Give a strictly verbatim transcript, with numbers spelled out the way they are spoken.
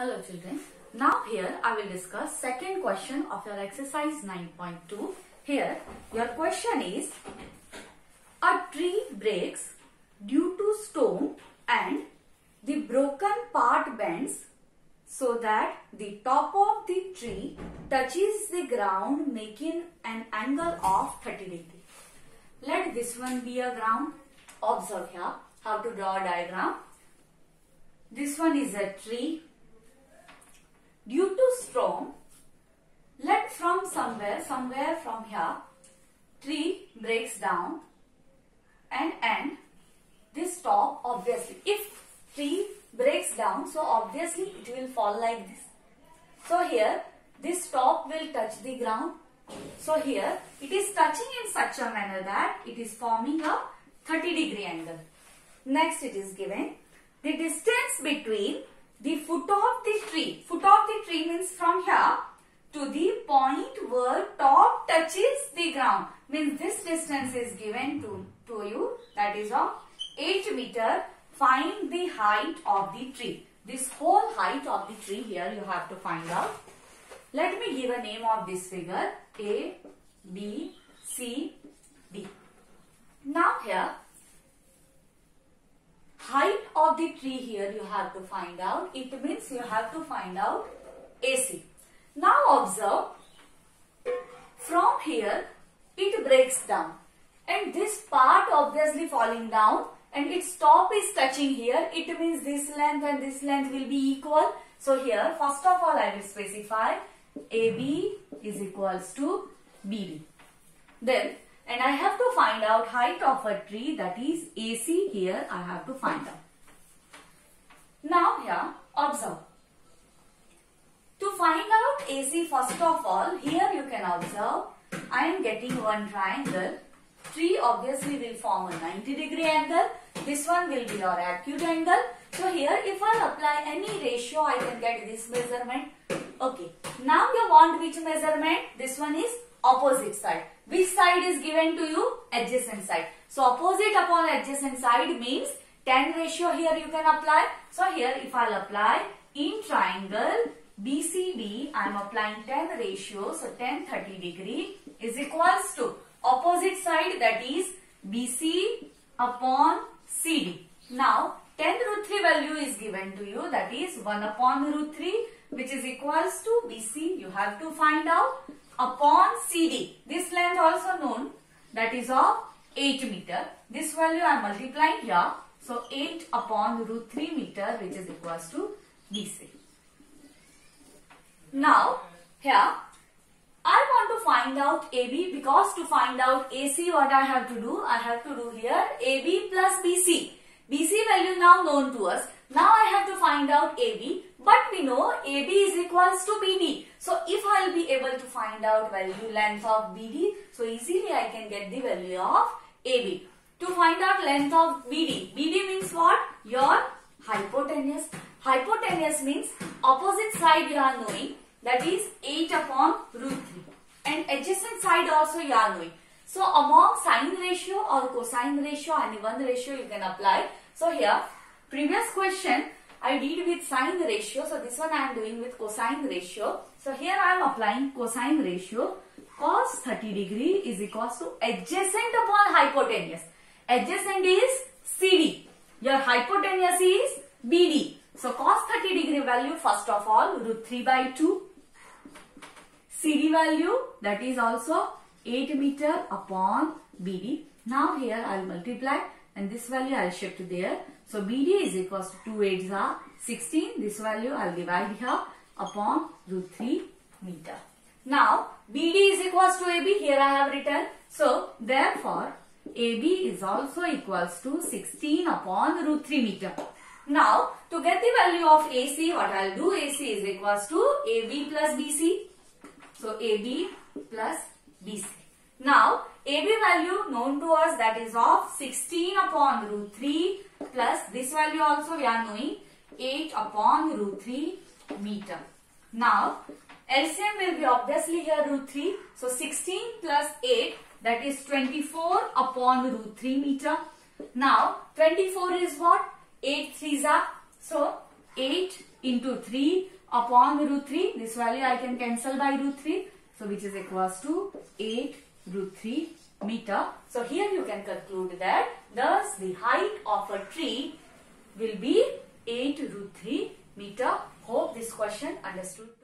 Hello children. Now here I will discuss second question of your exercise nine point two. Here your question is, a tree breaks due to storm and the broken part bends so that the top of the tree touches the ground, making an angle of thirty degrees. Let this one be a ground. Observe here how to draw a diagram. This one is a tree. Due to storm, let from somewhere, somewhere from here, tree breaks down and end this top obviously. If tree breaks down, so obviously it will fall like this. So here, this top will touch the ground. So here, it is touching in such a manner that it is forming a thirty degree angle. Next it is given the distance between the foot of the tree. Foot of the tree means from here to the point where top touches the ground. Means this distance is given to, to you, that is of eight meter. Find the height of the tree. This whole height of the tree here you have to find out. Let me give a name of this figure. A, B, C, D. Now here, height of the tree here you have to find out. It means you have to find out A C. Now observe, from here it breaks down and this part obviously falling down and its top is touching here. It means this length and this length will be equal. So here first of all I will specify A B is equals to B D. Then and I have to find out height of a tree, that is A C here I have to find out. Now here observe. To find out A C first of all, here you can observe I am getting one triangle. Tree obviously will form a ninety degree angle. This one will be your acute angle. So here if I apply any ratio I can get this measurement. Okay. Now you want which measurement? This one is opposite side. Which side is given to you? Adjacent side. So opposite upon adjacent side means tan ratio here you can apply. So here if I will apply in triangle B C D, I am applying tan ratio. So tan thirty degree is equals to opposite side, that is B C upon C D. Now tan root three value is given to you, that is one upon root three, which is equals to B C. You have to find out upon C D. This length also known, that is of eight meter. This value I am multiplying here. So eight upon root three meter, which is equals to B C. Now here I want to find out A B, because to find out A C what I have to do? I have to do here A B plus B C. B C value now known to us. Now I have to find out A B, but we know A B is equals to B D. So if I will be able to find out value length of B D, so easily I can get the value of A B. To find out length of B D, B D means what? Your hypotenuse. Hypotenuse means opposite side you are knowing, that is eight upon root three. And adjacent side also you are knowing. So among sine ratio or cosine ratio, any one ratio you can apply. So here, previous question I did with sine ratio. So this one I am doing with cosine ratio. So here I am applying cosine ratio. Cos thirty degree is equals to adjacent upon hypotenuse. Adjacent is C D. Your hypotenuse is B D. So cos thirty degree value first of all root three by two. C D value, that is also eight meter upon B D. Now here I will multiply and this value I will shift there. So B D is equals to two eights are sixteen. This value I will divide here upon root three meter. Now B D is equals to A B. Here I have written. So therefore A B is also equals to sixteen upon root three meter. Now to get the value of A C, what I will do? A C is equals to A B plus B C. So A B plus B C. Now A B value known to us, that is of sixteen upon root three plus this value also we are knowing eight upon root three meter. Now L C M will be obviously here root three. So sixteen plus eight, that is twenty-four upon root three meter. Now twenty-four is what? eight threes are. So eight into three upon root three. This value I can cancel by root three. So which is equals to eight root three meter. So here you can conclude that thus the height of a tree will be eight root three meter. Hope this question understood.